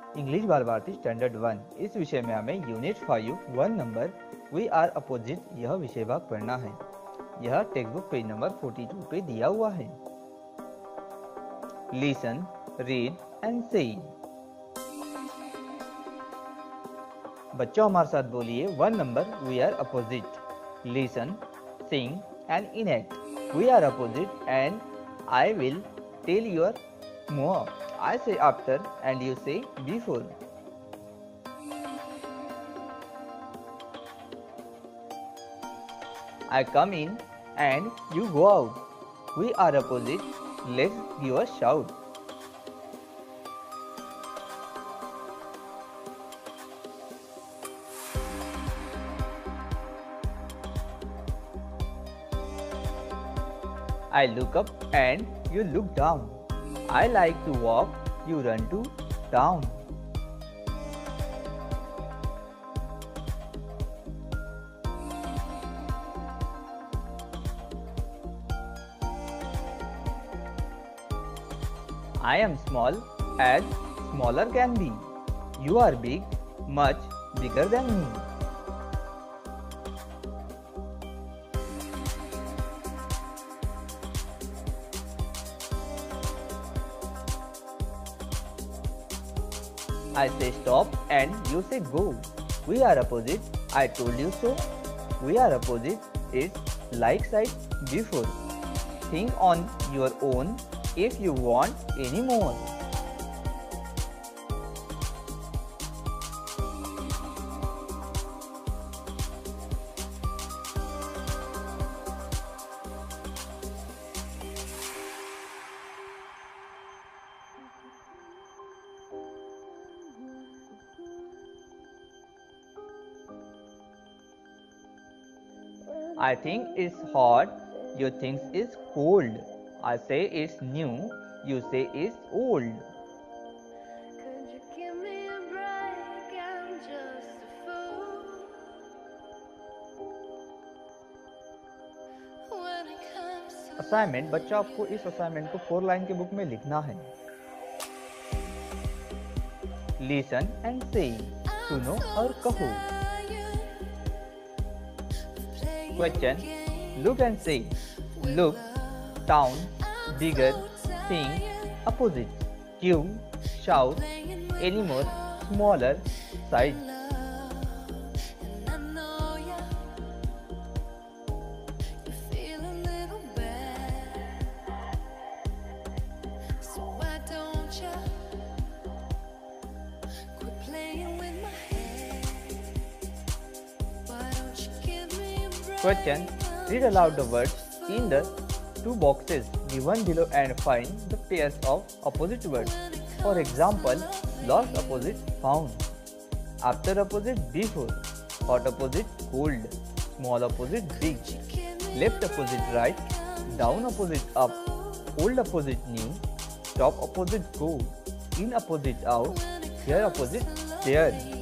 English बाल Bharti standard 1। इस विषय में हमें unit 5 1 number we are opposite यह विषय भाग पढ़ना है। यह टेक्स्ट बुक पेज नंबर 42 पे दिया हुआ है। लिसन, रीड एंड से। बच्चों हमारे साथ बोलिए 1 number we are opposite. Listen, sing and enact. We are opposite and I will tell your more. I say after and you say before. I come in and you go out. We are opposite. Let's give a shout. I look up and you look down. I like to walk, you run to town. I am small as smaller can be. You are big, much bigger than me. I say stop and you say go. We are opposite. I told you so. We are opposite is like side before. Think on your own if you want any more. I think it's hot, you think it's cold. I say it's new, you say it's old. Could you give me a break? I'm just a fool. When it comes to assignment बच्चा आपको इस assignment को 4 line के book में लिखना है। Listen and से, सुनो और कहो। Question, look and say. Look, town, bigger, sing, opposite. Cue, shout, anymore, smaller, size. and I know you feel a little bad. So why don't you quit playing with my head? Why don't you give me a break? Question, read aloud the words in the 2 boxes given below and find the pairs of opposite words. For example, lost opposite found, after opposite before, hot opposite cold, small opposite big, left opposite right, down opposite up, old opposite new, top opposite go, in opposite out, here opposite there.